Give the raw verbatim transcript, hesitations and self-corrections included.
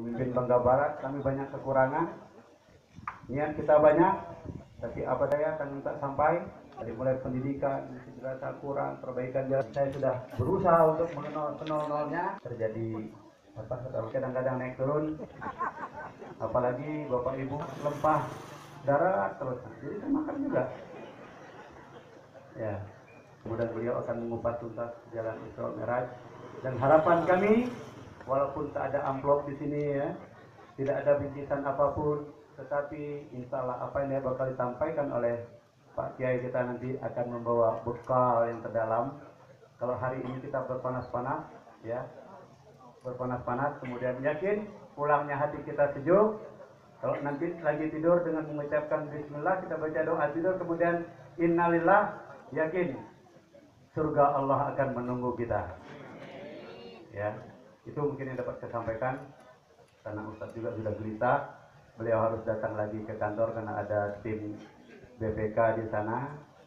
pemimpin Bangga Barat, kami banyak kekurangan. Niat kita banyak, tapi apa daya akan minta sampai. Dari mulai pendidikan, dirasa kurang, perbaikan jalan. Saya sudah berusaha untuk mengenal nol-nolnya. Terjadi apa? Kadang-kadang naik turun. Apalagi Bapak Ibu lempah darat terus. Jadi saya makan juga. Ya, kemudian beliau akan mengupas tuntas jalan Isra Mi'raj. Dan harapan kami, walaupun tak ada amplop di sini ya, tidak ada bingkisan apapun, tetapi insya Allah apa yang bakal disampaikan oleh Pak Kiai kita nanti akan membawa bekal yang terdalam. Kalau hari ini kita berpanas-panas, ya, berpanas-panas, kemudian yakin pulangnya hati kita sejuk. Kalau nanti lagi tidur dengan mengucapkan Bismillah, kita baca doa tidur, kemudian Innalillah, yakin surga Allah akan menunggu kita. Ya, itu mungkin yang dapat saya sampaikan. Karena Ustadz juga sudah gelisah, beliau harus datang lagi ke kantor karena ada tim B P K di sana.